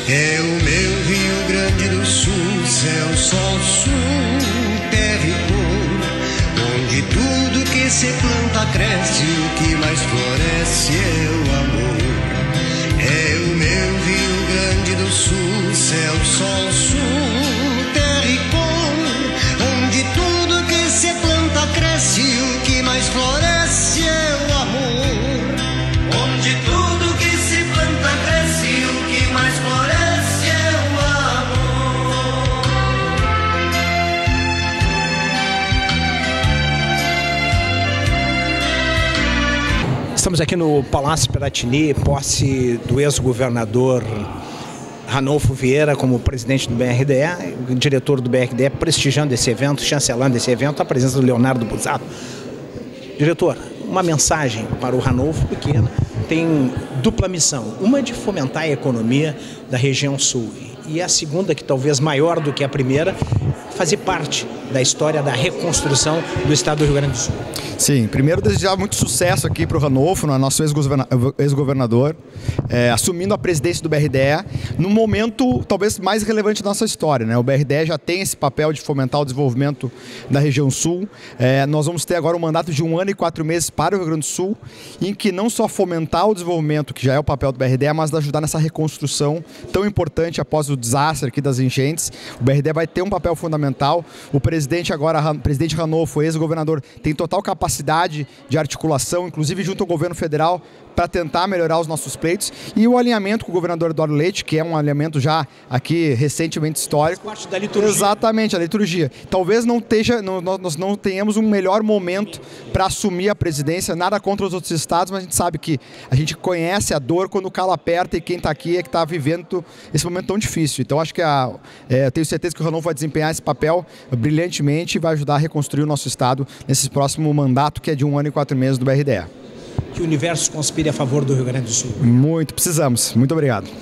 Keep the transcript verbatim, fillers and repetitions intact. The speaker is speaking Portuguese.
É o meu Rio Grande do Sul, céu, sol, sul, terra e cor, onde tudo que se planta cresce, o que mais floresce é o amor. É o meu Rio Grande do Sul, céu, sol, sul, terra e cor, onde tudo que se planta cresce, o que mais floresce é o amor. Onde tudo que se planta cresce, o que mais floresce é o amor. Estamos aqui no Palácio Piratini, posse do ex-governador Ranolfo Vieira como presidente do B R D E, o diretor do B R D E prestigiando esse evento, chancelando esse evento, a presença do Leonardo Busato. Diretor, uma mensagem para o Ranolfo, porque tem dupla missão, uma de fomentar a economia da região sul e a segunda, que talvez maior do que a primeira, fazer parte da história da reconstrução do estado do Rio Grande do Sul. Sim, primeiro desejar muito sucesso aqui para o Ranolfo, nosso ex-governador, é, assumindo a presidência do B R D E, num momento talvez mais relevante da nossa história, né? O B R D E já tem esse papel de fomentar o desenvolvimento da região sul. É, nós vamos ter agora um mandato de um ano e quatro meses para o Rio Grande do Sul, em que não só fomentar o desenvolvimento, que já é o papel do B R D E, mas ajudar nessa reconstrução tão importante após o desastre aqui das enchentes. O B R D E vai ter um papel fundamental. O presidente agora, o presidente Ranolfo, ex-governador, tem total capacidade de articulação, inclusive junto ao governo federal, para tentar melhorar os nossos pleitos, e o alinhamento com o governador Eduardo Leite, que é um alinhamento já aqui recentemente histórico. Faz parte da liturgia. Exatamente, a liturgia. Talvez não esteja, não, nós não tenhamos um melhor momento para assumir a presidência, nada contra os outros estados, mas a gente sabe que a gente conhece a dor quando o calo aperta e quem está aqui é que está vivendo esse momento tão difícil. Então acho que a, é, eu tenho certeza que o Ranolfo vai desempenhar esse papel brilhantemente e vai ajudar a reconstruir o nosso estado nesse próximo mandato, que é de um ano e quatro meses do B R D E. Que o universo conspire a favor do Rio Grande do Sul. Muito, precisamos. Muito obrigado.